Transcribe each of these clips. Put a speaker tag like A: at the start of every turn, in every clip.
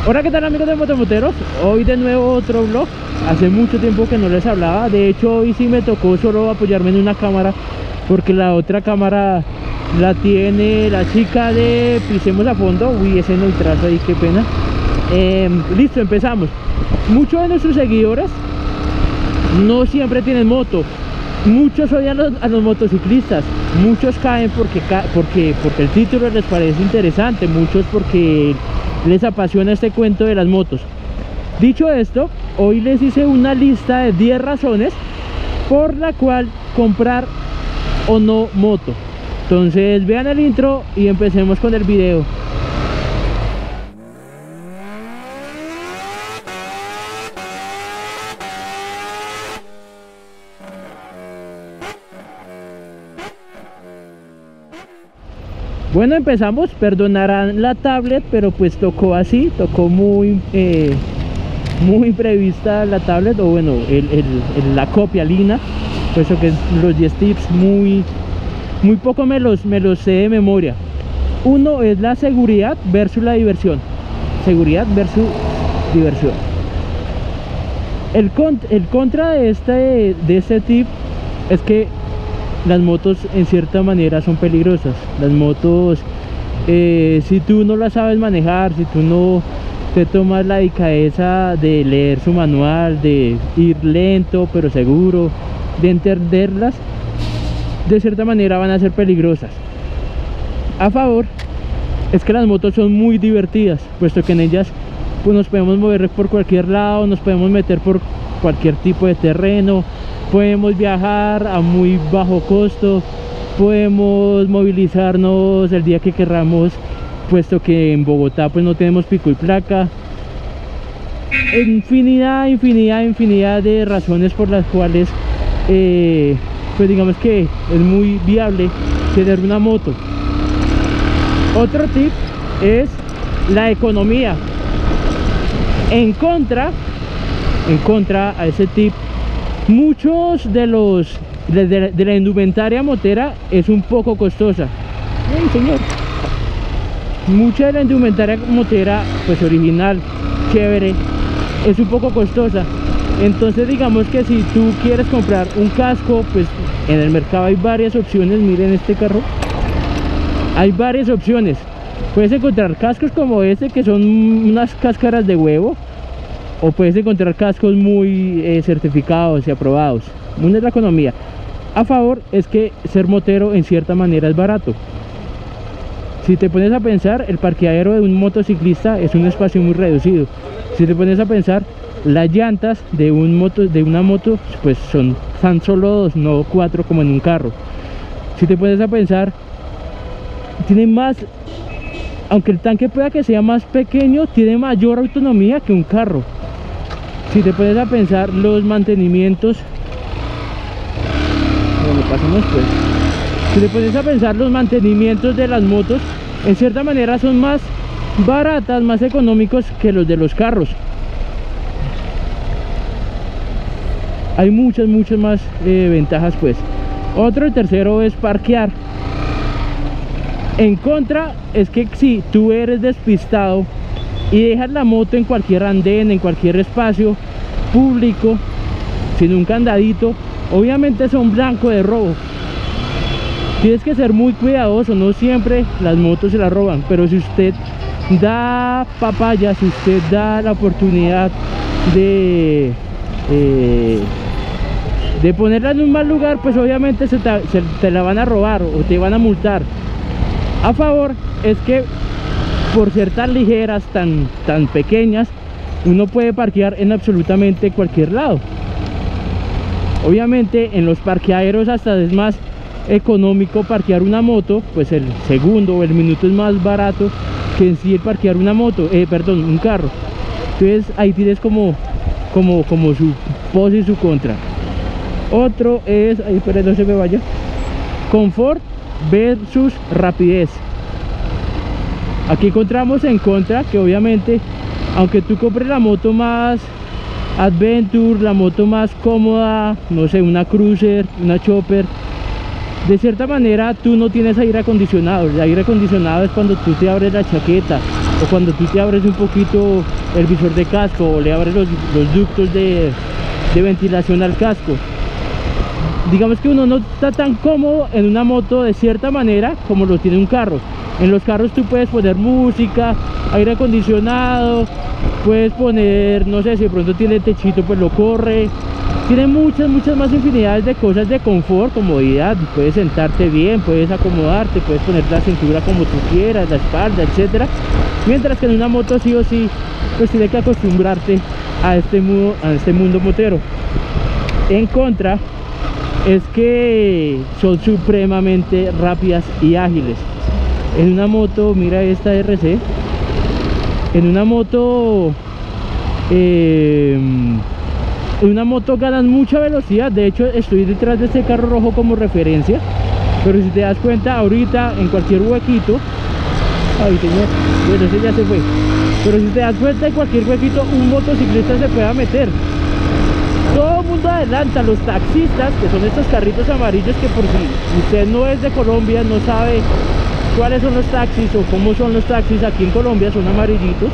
A: Hola, ¿qué tal amigos de Motomoteros? Hoy de nuevo otro vlog. Hace mucho tiempo que no les hablaba. De hecho hoy sí me tocó solo apoyarme en una cámara, porque la otra cámara la tiene la chica de Pisemos a Fondo. Uy, ese neutrazo ahí, qué pena. Listo, empezamos. Muchos de nuestros seguidores no siempre tienen moto. Muchos odian a los motociclistas. Muchos caen porque el título les parece interesante. Muchos porque les apasiona este cuento de las motos. Dicho esto, hoy les hice una lista de 10 razones por la cual comprar o no moto. Entonces vean el intro y empecemos con el video. Bueno, empezamos. Perdonarán la tablet, pero pues tocó así, tocó muy imprevista la tablet, o bueno, la copia Lina, puesto que los 10 tips muy poco me los sé de memoria. Uno es la seguridad versus la diversión. Seguridad versus diversión. El contra de este tip es que las motos en cierta manera son peligrosas. Las motos, si tú no las sabes manejar, si tú no te tomas la delicadeza de leer su manual, de ir lento pero seguro, de entenderlas, de cierta manera van a ser peligrosas. A favor es que las motos son muy divertidas, puesto que en ellas pues nos podemos mover por cualquier lado, nos podemos meter por cualquier tipo de terreno, podemos viajar a muy bajo costo, podemos movilizarnos el día que queramos, puesto que en Bogotá pues no tenemos pico y placa. Infinidad de razones por las cuales pues digamos que es muy viable tener una moto. Otro tip es la economía. En contra a ese tip, muchos de la indumentaria motera es un poco costosa. ¡Ay, señor! Mucha de la indumentaria motera, pues original, chévere, es un poco costosa. Entonces digamos que si tú quieres comprar un casco, pues en el mercado hay varias opciones. Miren este carro, hay varias opciones. Puedes encontrar cascos como este, que son unas cáscaras de huevo, o puedes encontrar cascos muy certificados y aprobados. Una es la economía. A favor es que ser motero en cierta manera es barato. Si te pones a pensar, el parqueadero de un motociclista es un espacio muy reducido. Si te pones a pensar, las llantas de una moto pues son tan solo 2, no 4 como en un carro. Si te pones a pensar, tiene más, aunque el tanque pueda que sea más pequeño, tiene mayor autonomía que un carro. Si te pones a pensar, los mantenimientos, bueno, pasemos pues. Si te pones a pensar, los mantenimientos de las motos en cierta manera son más baratas, más económicos que los de los carros. Hay muchas más ventajas pues. El tercero es parquear. En contra es que si tú eres despistado y dejas la moto en cualquier andén, en cualquier espacio público, sin un candadito, obviamente son blanco de robo. Tienes que ser muy cuidadoso. No siempre las motos se las roban, pero si usted da papaya, si usted da la oportunidad de ponerla en un mal lugar, pues obviamente te la van a robar o te van a multar. A favor es que por ser tan ligeras, tan pequeñas, uno puede parquear en absolutamente cualquier lado. Obviamente en los parqueaderos hasta es más económico parquear una moto, pues el segundo o el minuto es más barato que en sí el parquear una moto, un carro. Entonces ahí tienes como su pos y su contra. Otro es, ahí pero no se me vaya, confort versus rapidez. Aquí encontramos en contra que obviamente, aunque tú compres la moto más adventure, la moto más cómoda, no sé, una cruiser, una chopper, de cierta manera tú no tienes aire acondicionado. El aire acondicionado es cuando tú te abres la chaqueta o cuando tú te abres un poquito el visor de casco o le abres los ductos de ventilación al casco. Digamos que uno no está tan cómodo en una moto de cierta manera como lo tiene un carro. En los carros tú puedes poner música, aire acondicionado, puedes poner, no sé, si de pronto tiene techito pues lo corre. Tiene muchas más infinidades de cosas de confort, comodidad. Puedes sentarte bien, puedes acomodarte, puedes poner la cintura como tú quieras, la espalda, etcétera. Mientras que en una moto sí o sí pues tienes que acostumbrarte a este mundo motero. En contra es que son supremamente rápidas y ágiles. En una moto, mira esta RC, en una moto ganan mucha velocidad. De hecho estoy detrás de este carro rojo como referencia, pero si te das cuenta ahorita en cualquier huequito, ay señor, bueno, ese ya se fue, pero si te das cuenta en cualquier huequito un motociclista se pueda meter. Todo el mundo adelanta, los taxistas, que son estos carritos amarillos, que por si usted no es de Colombia, no sabe cuáles son los taxis o cómo son los taxis aquí en Colombia, son amarillitos.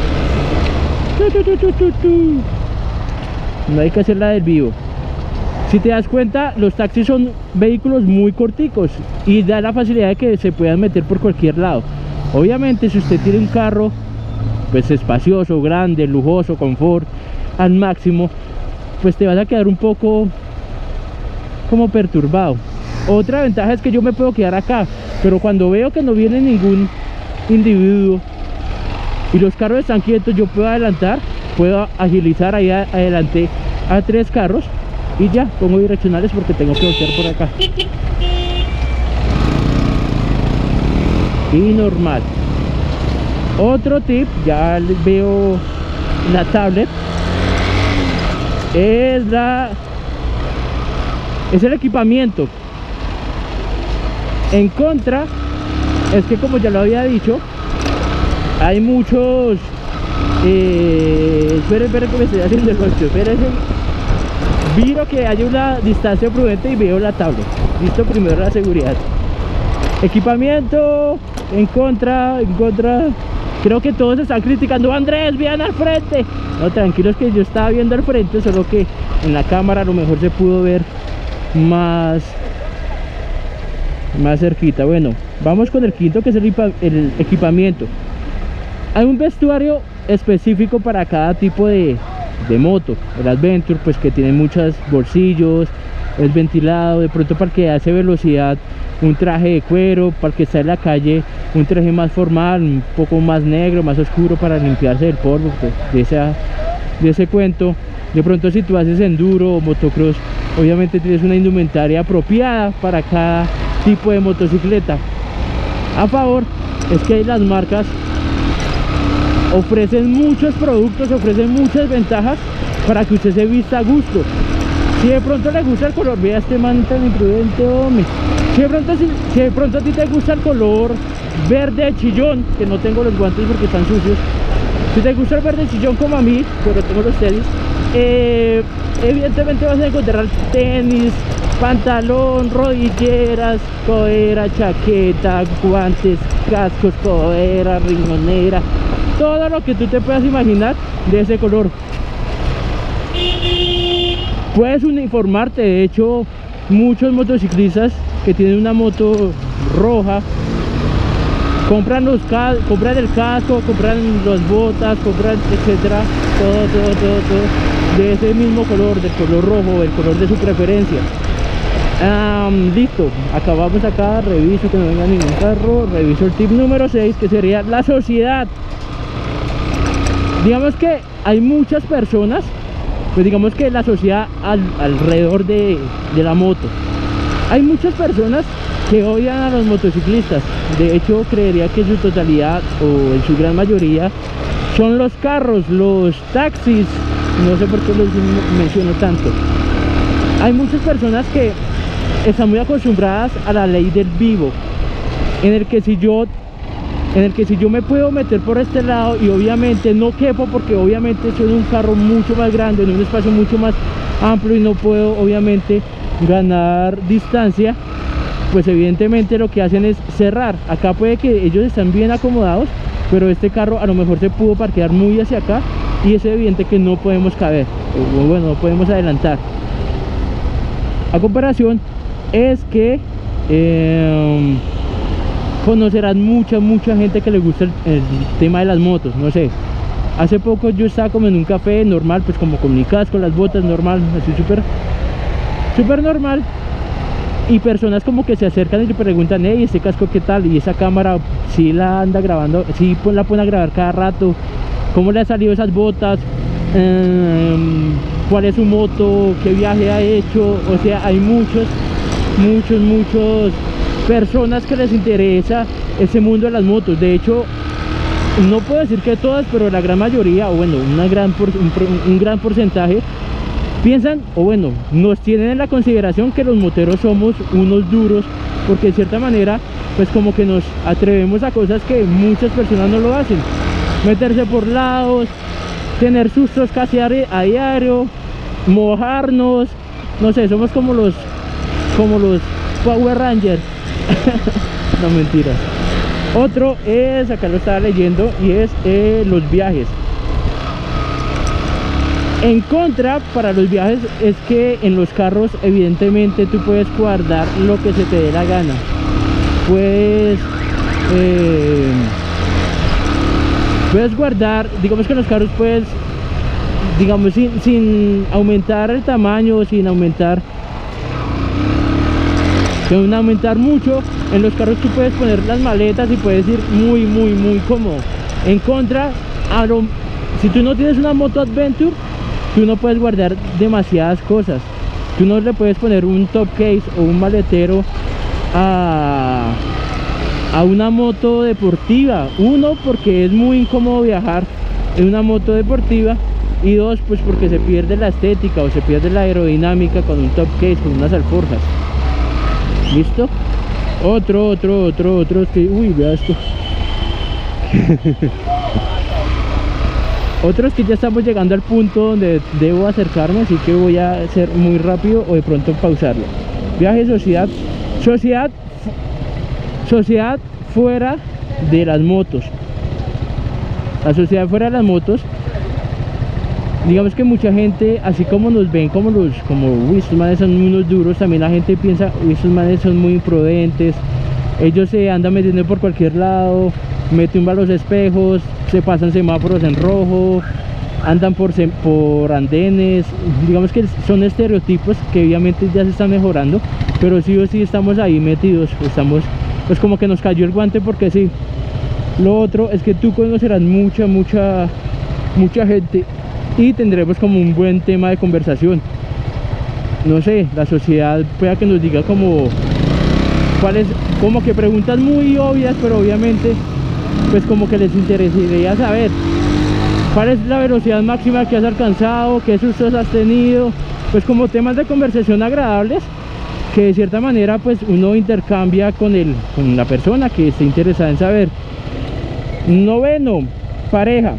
A: No hay que hacer la del vivo. Si te das cuenta, los taxis son vehículos muy corticos y da la facilidad de que se puedan meter por cualquier lado. Obviamente si usted tiene un carro pues espacioso, grande, lujoso, confort al máximo, pues te vas a quedar un poco como perturbado. Otra ventaja es que yo me puedo quedar acá, pero cuando veo que no viene ningún individuo y los carros están quietos, yo puedo adelantar, puedo agilizar ahí adelante a 3 carros y ya pongo direccionales porque tengo que voltear por acá. Y normal. Otro tip, ya les veo la tablet, es el equipamiento. En contra es que, como ya lo había dicho, hay muchos esperen que me estoy haciendo el ocho, espérense, miro que hay una distancia prudente y veo la tablet. Listo, primero la seguridad. Equipamiento, en contra. Creo que todos están criticando: Andrés, vean al frente. No, tranquilos, que yo estaba viendo al frente, solo que en la cámara a lo mejor se pudo ver más cerquita. Bueno, vamos con el quinto, que es el equipamiento. Hay un vestuario específico para cada tipo de moto. El Adventure, pues que tiene muchos bolsillos, es ventilado. De pronto para el que hace velocidad, un traje de cuero. Para el que está en la calle, un traje más formal, un poco más negro, más oscuro, para limpiarse del polvo, pues, de ese cuento. De pronto si tú haces enduro o motocross, obviamente tienes una indumentaria apropiada para cada tipo de motocicleta. A favor es que las marcas ofrecen muchos productos, ofrecen muchas ventajas para que usted se vista a gusto. Si de pronto le gusta el color, vea este man tan imprudente, hombre. Si de pronto a ti te gusta el color verde chillón, que no tengo los guantes porque están sucios. Si te gusta el verde chillón como a mí, pero tengo los tenis, evidentemente vas a encontrar tenis, pantalón, rodilleras, codera, chaqueta, guantes, cascos, codera, riñonera, todo lo que tú te puedas imaginar de ese color. Puedes uniformarte. De hecho, muchos motociclistas que tienen una moto roja compran el casco, compran las botas, compran etcétera, todo de ese mismo color, del color rojo, el color de su preferencia. Listo, acabamos acá. Reviso que no venga ningún carro. Reviso el tip número 6, que sería la sociedad. Digamos que hay muchas personas, pues digamos que la sociedad alrededor de la moto, hay muchas personas que odian a los motociclistas. De hecho, creería que en su totalidad o en su gran mayoría son los carros, los taxis. No sé por qué los menciono tanto. Hay muchas personas que están muy acostumbradas a la ley del vivo, en el que si yo me puedo meter por este lado y obviamente no quepo, porque obviamente soy un carro mucho más grande, en un espacio mucho más amplio, y no puedo obviamente ganar distancia, pues evidentemente lo que hacen es cerrar. Acá puede que ellos están bien acomodados, pero este carro a lo mejor se pudo parquear muy hacia acá y es evidente que no podemos caber, o bueno, no podemos adelantar. A comparación es que conocerán mucha gente que le gusta el tema de las motos. No sé, hace poco yo estaba como en un café normal, pues como con mi casco, las botas normal, así súper normal, y personas como que se acercan y le preguntan: hey, ¿este casco qué tal? Y esa cámara, si la anda grabando, si la pone a grabar cada rato, ¿cómo le ha salido esas botas? ¿Cuál es su moto? ¿Qué viaje ha hecho? O sea, hay muchos personas que les interesa ese mundo de las motos. De hecho, no puedo decir que todas, pero la gran mayoría, o bueno, un gran porcentaje piensan, o bueno, nos tienen en la consideración que los moteros somos unos duros, porque de cierta manera pues como que nos atrevemos a cosas que muchas personas no lo hacen: meterse por lados, tener sustos casi a diario, mojarnos, no sé, somos como los Power Rangers. No, mentiras. Otro es, acá lo estaba leyendo, y es los viajes. En contra para los viajes es que en los carros evidentemente tú puedes guardar lo que se te dé la gana. Puedes guardar, digamos que en los carros puedes, digamos, sin aumentar el tamaño, sin aumentar mucho. En los carros tú puedes poner las maletas y puedes ir muy cómodo. En contra, si tú no tienes una moto adventure, tú no puedes guardar demasiadas cosas. Tú no le puedes poner un top case o un maletero a una moto deportiva. Uno, porque es muy incómodo viajar en una moto deportiva, y dos, pues porque se pierde la estética o se pierde la aerodinámica con un top case, con unas alforjas. ¿Listo? Otro es que, uy, vea esto. Otro es que ya estamos llegando al punto donde debo acercarme, así que voy a ser muy rápido o de pronto pausarlo. Viaje, sociedad fuera de las motos. La sociedad fuera de las motos, digamos que mucha gente, así como nos ven como uy, estos manes son unos duros, también la gente piensa: uy, estos manes son muy imprudentes, ellos se andan metiendo por cualquier lado, meten los espejos, se pasan semáforos en rojo, andan por andenes. Digamos que son estereotipos que obviamente ya se están mejorando, pero sí o sí estamos ahí metidos, estamos, pues como que nos cayó el guante, porque sí. Lo otro es que tú conocerás mucha gente y tendremos como un buen tema de conversación. No sé, la sociedad pueda que nos diga como que preguntas muy obvias, pero obviamente pues como que les interesaría saber cuál es la velocidad máxima que has alcanzado, qué sustos has tenido, pues como temas de conversación agradables que de cierta manera pues uno intercambia con la persona que esté interesada en saber. Noveno, pareja.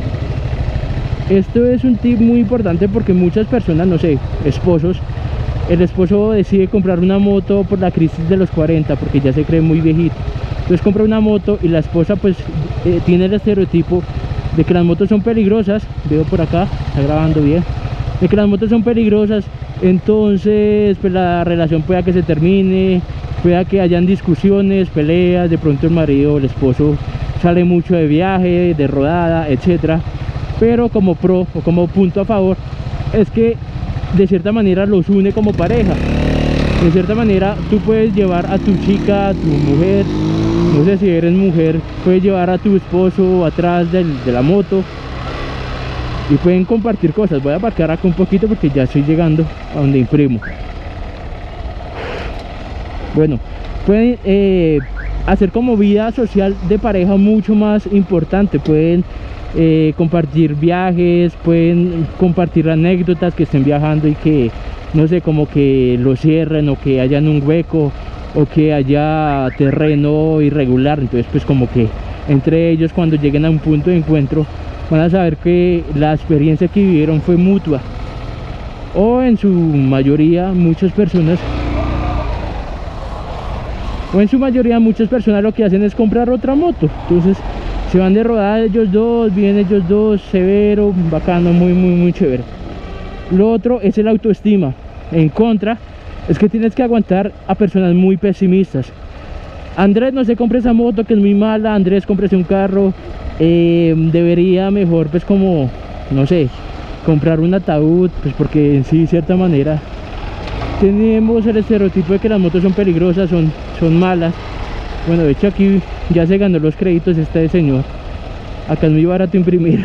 A: Esto es un tip muy importante porque muchas personas, no sé, esposos, el esposo decide comprar una moto por la crisis de los 40 porque ya se cree muy viejito. Entonces compra una moto y la esposa pues tiene el estereotipo de que las motos son peligrosas. Veo por acá, está grabando bien, de que las motos son peligrosas. Entonces pues la relación pueda que se termine, pueda que hayan discusiones, peleas, de pronto el marido o el esposo sale mucho de viaje, de rodada, etcétera. Pero como pro o como punto a favor es que de cierta manera los une como pareja. De cierta manera tú puedes llevar a tu chica, a tu mujer, no sé si eres mujer, puedes llevar a tu esposo atrás de la moto y pueden compartir cosas. Voy a aparcar acá un poquito porque ya estoy llegando a donde imprimo. Bueno, pueden hacer como vida social de pareja mucho más importante. Pueden compartir viajes, pueden compartir anécdotas que estén viajando y que, no sé, como que lo cierren, o que hayan un hueco, o que haya terreno irregular. Entonces pues como que entre ellos, cuando lleguen a un punto de encuentro, van a saber que la experiencia que vivieron fue mutua. O en su mayoría muchas personas lo que hacen es comprar otra moto. Entonces Se van de rodada ellos dos, vienen ellos dos, severo, bacano, muy chévere. Lo otro es el autoestima. En contra, es que tienes que aguantar a personas muy pesimistas. Andrés, no se compre esa moto que es muy mala. Andrés, cómprese un carro. Debería mejor, pues como, no sé, comprar un ataúd, pues porque en sí, de cierta manera, tenemos el estereotipo de que las motos son peligrosas, son malas. Bueno, de hecho aquí ya se ganó los créditos este señor. Acá es muy barato imprimir.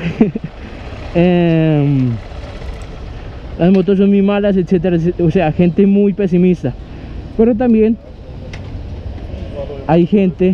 A: Las motos son muy malas, etcétera, o sea, gente muy pesimista. Pero también hay gente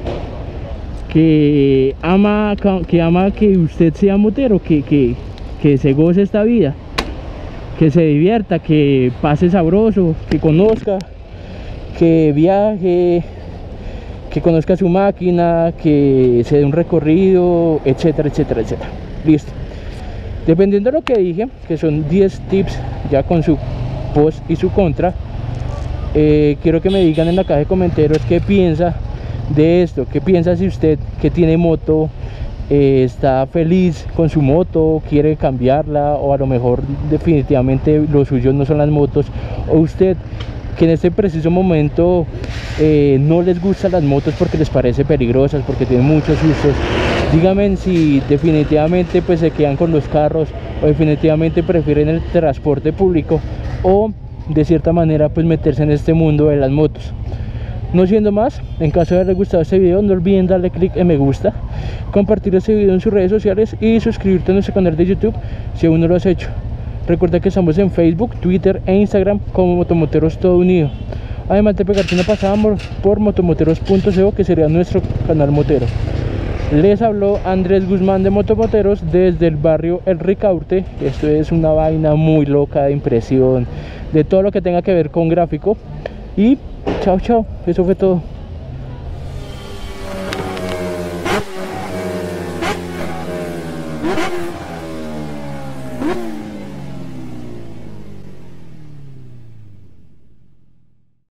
A: que ama que usted sea motero, que se goce esta vida, que se divierta, que pase sabroso, que conozca, que viaje, que conozca su máquina, que se dé un recorrido, etcétera. Listo. Dependiendo de lo que dije, que son 10 tips ya con su pros y su contra, quiero que me digan en la caja de comentarios qué piensa de esto, qué piensa si usted que tiene moto está feliz con su moto, quiere cambiarla, o a lo mejor definitivamente lo suyo no son las motos, o usted que en este preciso momento no les gustan las motos porque les parece peligrosas, porque tienen muchos usos. Díganme si definitivamente pues se quedan con los carros, o definitivamente prefieren el transporte público, o de cierta manera pues meterse en este mundo de las motos. No siendo más, en caso de haberles gustado este video, no olviden darle click en me gusta, compartir este video en sus redes sociales y suscribirte a nuestro canal de YouTube si aún no lo has hecho. Recuerda que estamos en Facebook, Twitter e Instagram como Motomoteros Todo Unido. Además de pegarte una pasada por motomoteros.co, que sería nuestro canal motero. Les habló Andrés Guzmán de Motomoteros desde el barrio El Ricaurte. Esto es una vaina muy loca de impresión, de todo lo que tenga que ver con gráfico. Y chao, eso fue todo.